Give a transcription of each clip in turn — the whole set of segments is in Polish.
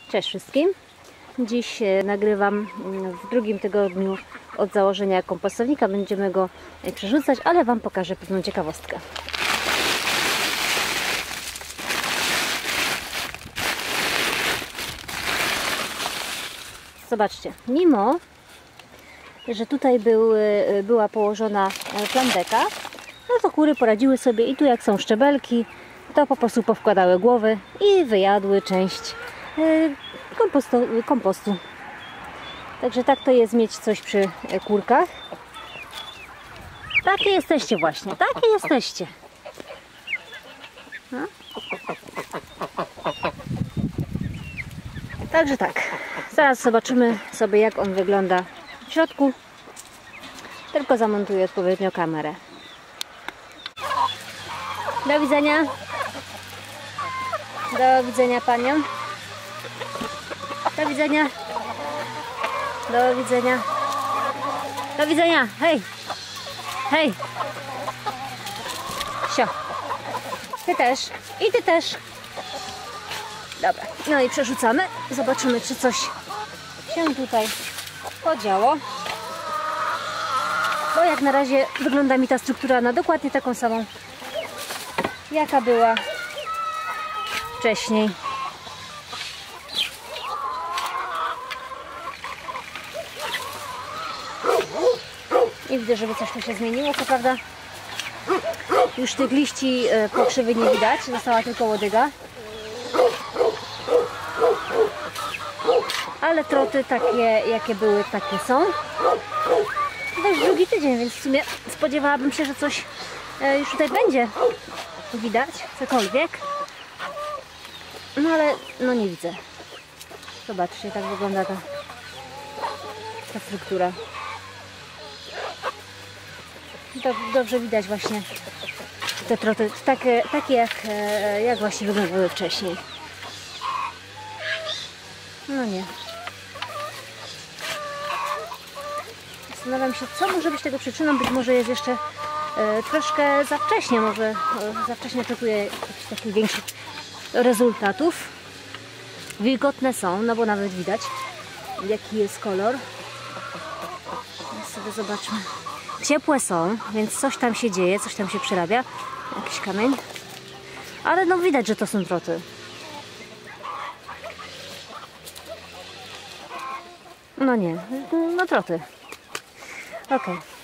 Cześć wszystkim. Dziś nagrywam w drugim tygodniu od założenia kompostownika. Będziemy go przerzucać, ale Wam pokażę pewną ciekawostkę. Zobaczcie, mimo że tutaj była położona plandeka, no to kury poradziły sobie i tu jak są szczebelki, to po prostu powkładały głowy i wyjadły część kompostu. Także tak to jest mieć coś przy kurkach. Takie jesteście właśnie, takie jesteście. No. Także tak, zaraz zobaczymy sobie, jak on wygląda w środku. Tylko zamontuję odpowiednio kamerę. Do widzenia. Do widzenia paniom. Do widzenia. Do widzenia. Do widzenia. Hej. Hej. Sio. Ty też. I ty też. Dobra. No i przerzucamy. Zobaczymy, czy coś się tutaj podziało. Bo jak na razie wygląda mi ta struktura na dokładnie taką samą, jaka była wcześniej. Nie widzę, żeby coś tu się zmieniło. Co prawda już tych liści pokrzywy nie widać. Została tylko łodyga. Ale troty takie, jakie były, takie są. To już drugi tydzień, więc w sumie spodziewałabym się, że coś już tutaj będzie widać, cokolwiek. No ale no nie widzę. Zobaczcie, tak wygląda ta struktura. Dobrze widać właśnie te troty, takie jak właśnie wyglądały wcześniej. No nie. Zastanawiam się, co może być tego przyczyną. Być może jest jeszcze troszkę za wcześnie. Może za wcześnie oczekuję jakichś takich większych rezultatów. Wilgotne są, no bo nawet widać, jaki jest kolor. Teraz sobie zobaczmy. Ciepłe są, więc coś tam się dzieje, coś tam się przyrabia. Jakiś kamień. Ale no widać, że to są troty. No nie, no troty. Ok.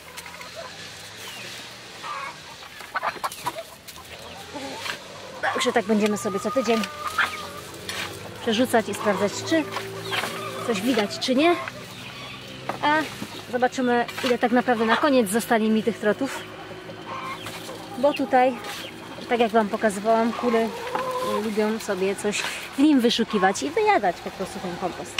Także tak będziemy sobie co tydzień przerzucać i sprawdzać, czy coś widać, czy nie. A zobaczymy, ile tak naprawdę na koniec zostanie mi tych trotów. Bo tutaj, tak jak Wam pokazywałam, kury lubią sobie coś w nim wyszukiwać i wyjadać po prostu ten kompost.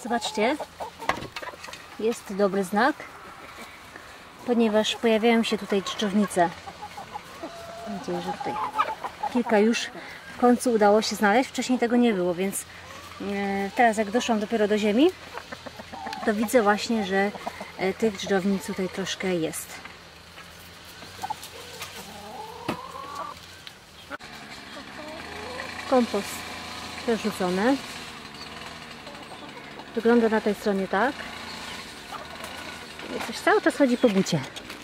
Zobaczcie, jest dobry znak, ponieważ pojawiają się tutaj dżdżownice. Mam nadzieję, że tutaj kilka już w końcu udało się znaleźć. Wcześniej tego nie było, więc teraz jak doszłam dopiero do ziemi, to widzę właśnie, że tych dżdżownic tutaj troszkę jest. Kompost przerzucony. Wygląda na tej stronie tak. Coś cały czas chodzi po bucie.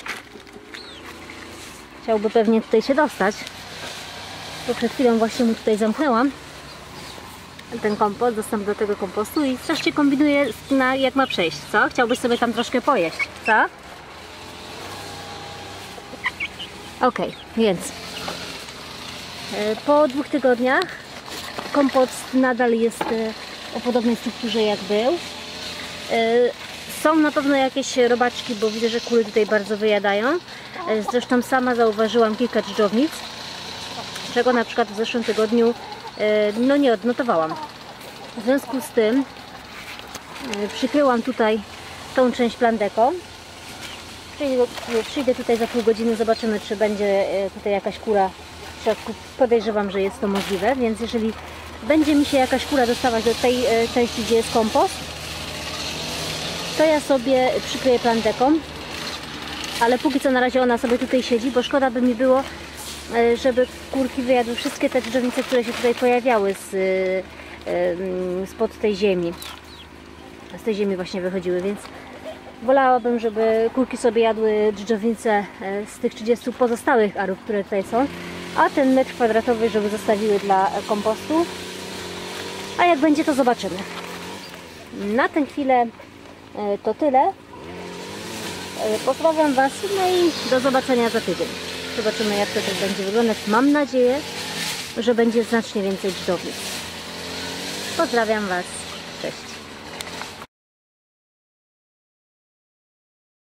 Chciałby pewnie tutaj się dostać, bo przed chwilą właśnie mu tutaj zamknęłam ten kompost, dostęp do tego kompostu i strasznie kombinuje, jak ma przejść, co? Chciałbyś sobie tam troszkę pojeść, co? Ok, więc po 2 tygodniach kompost nadal jest o podobnej strukturze jak był. Są na pewno jakieś robaczki, bo widzę, że kury tutaj bardzo wyjadają. Zresztą sama zauważyłam kilka dżdżownic, czego na przykład w zeszłym tygodniu no nie odnotowałam. W związku z tym przykryłam tutaj tą część plandeką. Przyjdę tutaj za pół godziny, zobaczymy, czy będzie tutaj jakaś kura w środku. Podejrzewam, że jest to możliwe, więc jeżeli będzie mi się jakaś kura dostawać do tej części, gdzie jest kompost, to ja sobie przykryję plandeką, ale póki co na razie ona sobie tutaj siedzi, bo szkoda by mi było, żeby kurki wyjadły wszystkie te dżdżownice, które się tutaj pojawiały spod tej ziemi. Z tej ziemi właśnie wychodziły, więc wolałabym, żeby kurki sobie jadły dżdżownice z tych 30 pozostałych arów, które tutaj są, a ten metr kwadratowy, żeby zostawiły dla kompostu. A jak będzie, to zobaczymy. Na tę chwilę to tyle. Pozdrawiam Was, no i do zobaczenia za tydzień. Zobaczymy, jak to też będzie wyglądać. Mam nadzieję, że będzie znacznie więcej dżdżownic. Pozdrawiam Was. Cześć.